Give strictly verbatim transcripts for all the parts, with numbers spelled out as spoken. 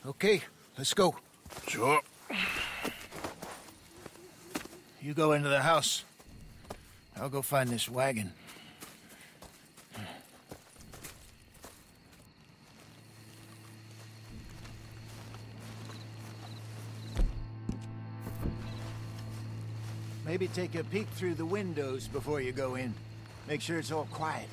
Okay, let's go. Sure. You go into the house. I'll go find this wagon. Maybe take a peek through the windows before you go in. Make sure it's all quiet.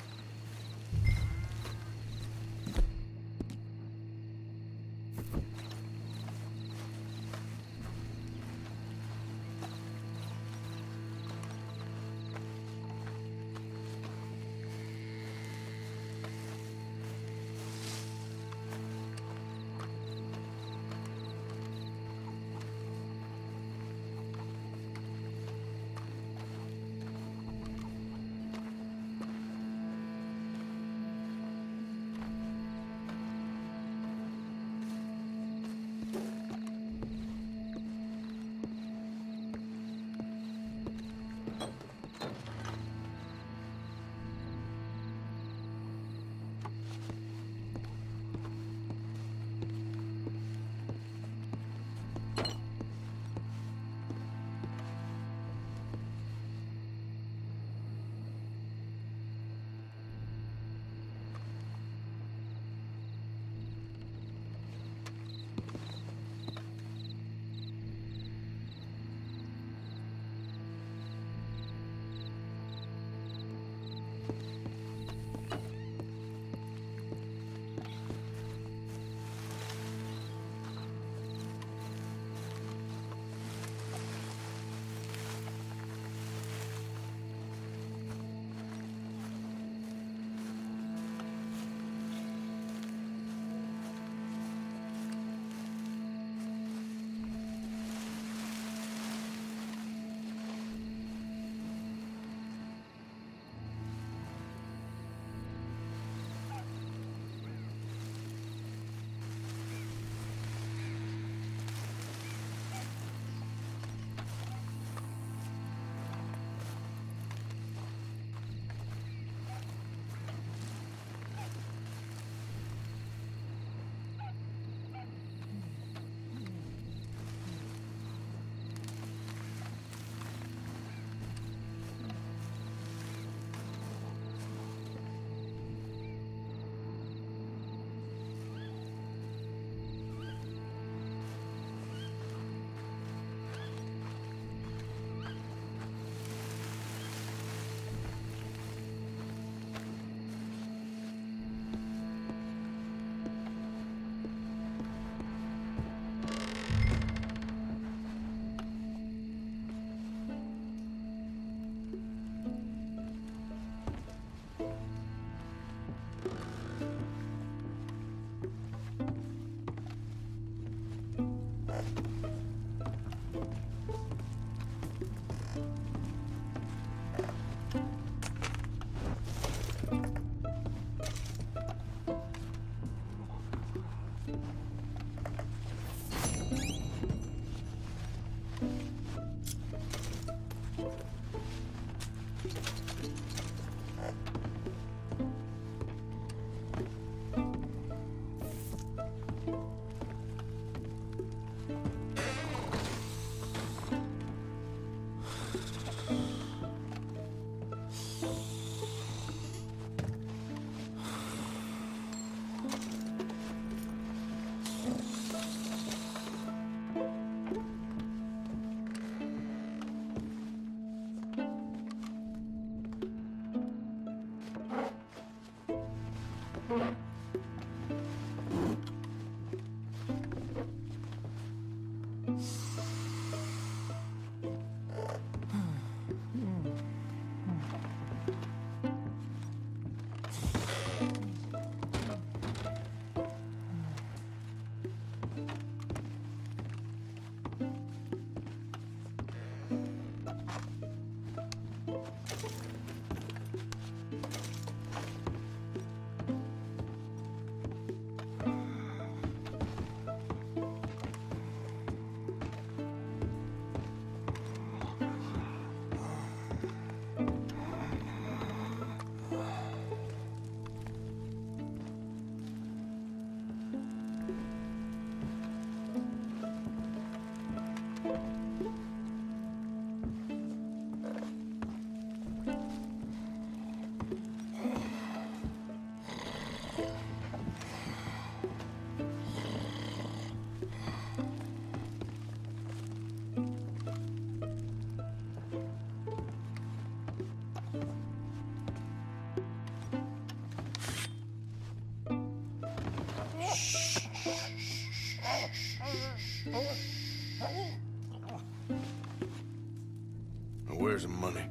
Where's the money?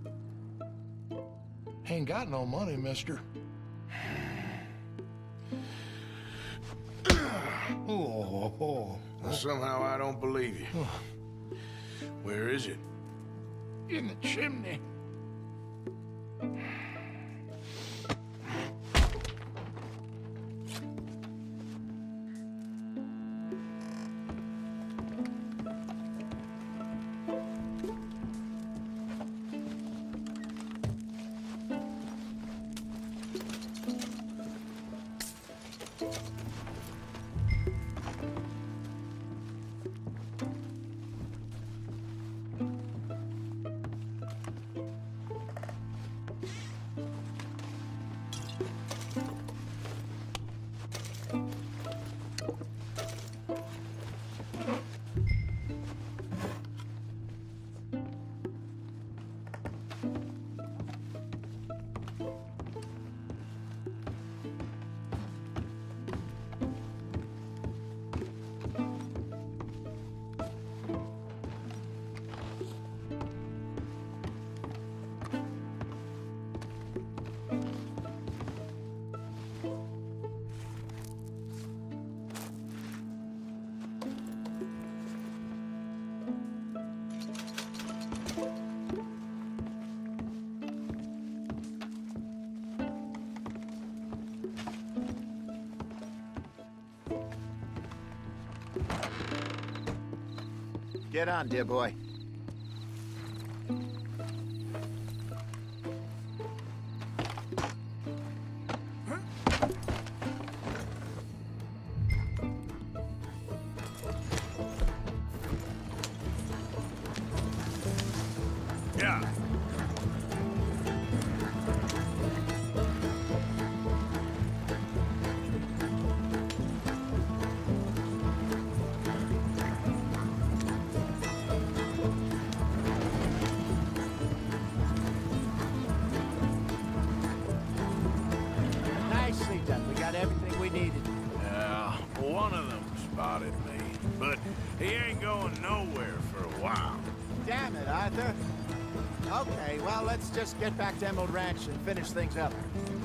Ain't got no money, mister. Oh, oh, Well, somehow I don't believe you. Where is it? in the chimney. Get on, dear boy. Yeah. Nicely done. We got everything we needed. Yeah, one of them spotted me, but he ain't going nowhere for a while. Damn it, Arthur. Okay, well, let's just get back to Emerald Ranch and finish things up.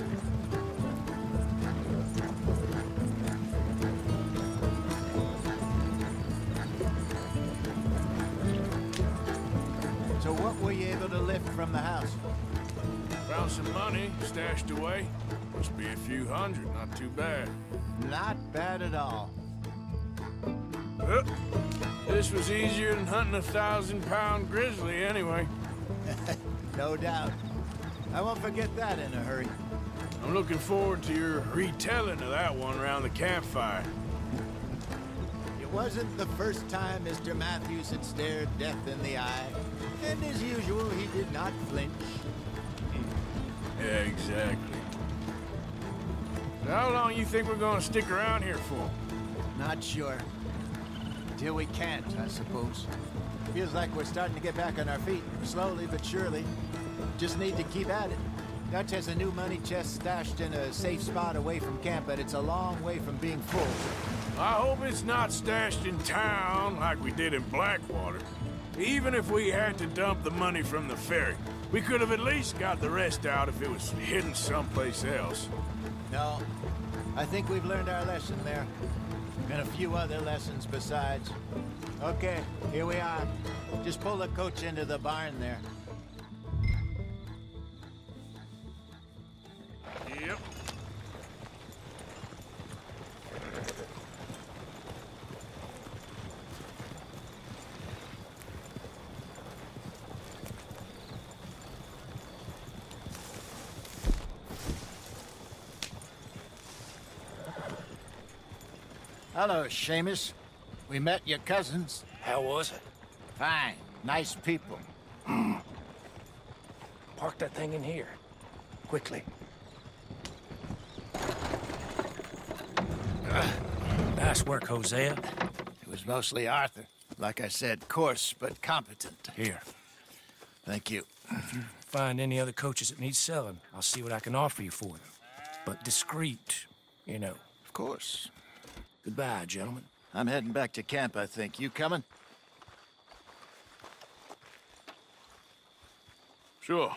So what were you able to lift from the house? Found some money stashed away. Must be a few hundred, not too bad. Not bad at all. Uh, this was easier than hunting a thousand-pound grizzly anyway. No doubt. I won't forget that in a hurry. I'm looking forward to your retelling of that one around the campfire. It wasn't the first time Mister Matthews had stared death in the eye. And as usual, he did not flinch. Yeah, exactly. How long you think we're gonna stick around here for? Not sure. Till we can't, I suppose. Feels like we're starting to get back on our feet, slowly but surely. Just need to keep at it. Dutch has a new money chest stashed in a safe spot away from camp, but it's a long way from being full. I hope it's not stashed in town like we did in Blackwater. Even if we had to dump the money from the ferry, we could have at least got the rest out if it was hidden someplace else. No, I think we've learned our lesson there. And a few other lessons besides. Okay, here we are. Just pull the coach into the barn there. Yep. Hello, Seamus. We met your cousins. How was it? Fine. Nice people. Park that thing in here. Quickly. Nice work, Hosea. It was mostly Arthur. Like I said, coarse but competent. Here. Thank you. If you find any other coaches that need selling, I'll see what I can offer you for them. But discreet, you know. Of course. Goodbye, gentlemen. I'm heading back to camp, I think. You coming? Sure.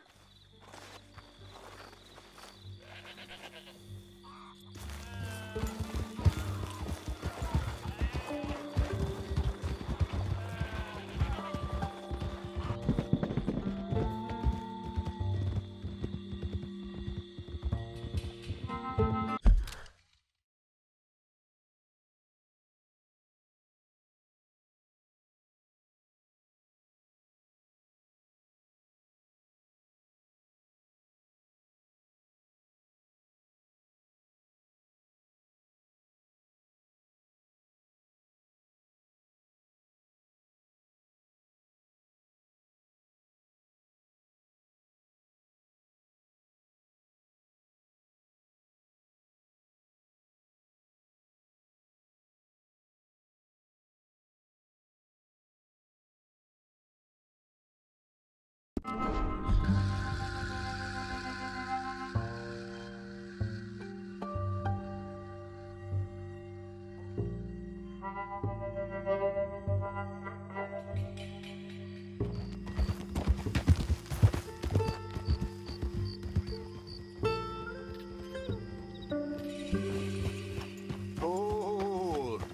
Hold.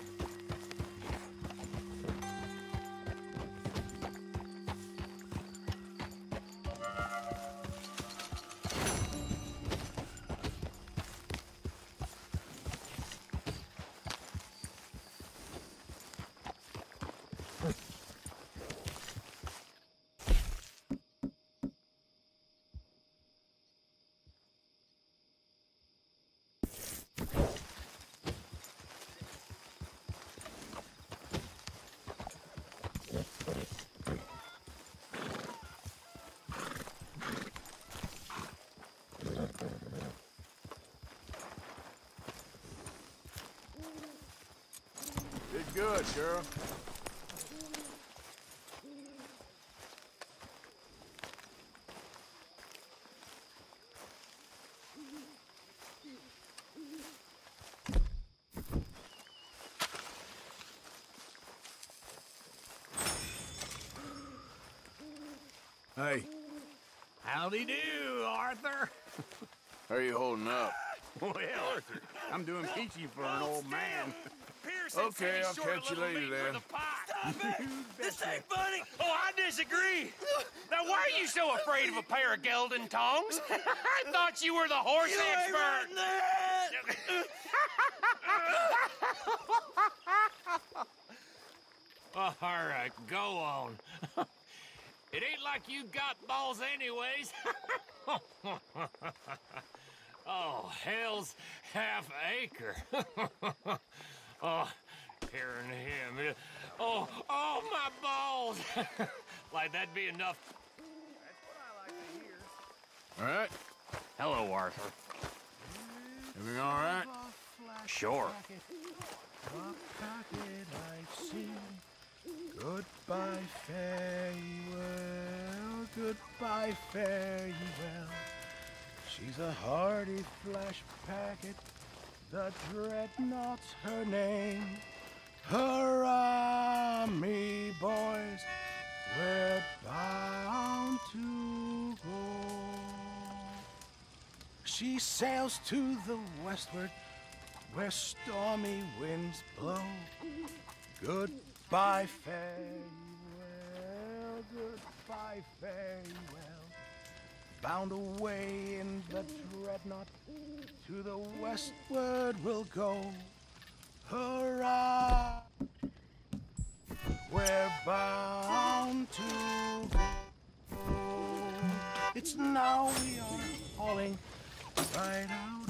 Did good, girl. Hey, Howdy do, Arthur. how you holding up? Well, Arthur, I'm doing peachy for an old man. Okay, I'll catch you later then. Stop it! This ain't funny! Oh, I disagree! Now, why are you so afraid of a pair of gelding tongs? I thought you were the horse You ain't expert! All right, go on. It ain't like you got balls anyways. Oh, hell's half acre. Oh, hearing him. Oh, oh, my balls. Like that'd be enough. That's what I like to hear. All right, Hello, Arthur. everything all right? Sure. Goodbye, fare you well. Goodbye, fare you well. She's a hardy flash packet. The Dreadnought's her name. Hurrah, me boys. We're bound to go. She sails to the westward, where stormy winds blow. Goodbye, fare you well. Goodbye, fare you well. Bound away in the Dreadnought, to the westward we'll go. Hurrah! We're bound to go. It's now we are hauling right out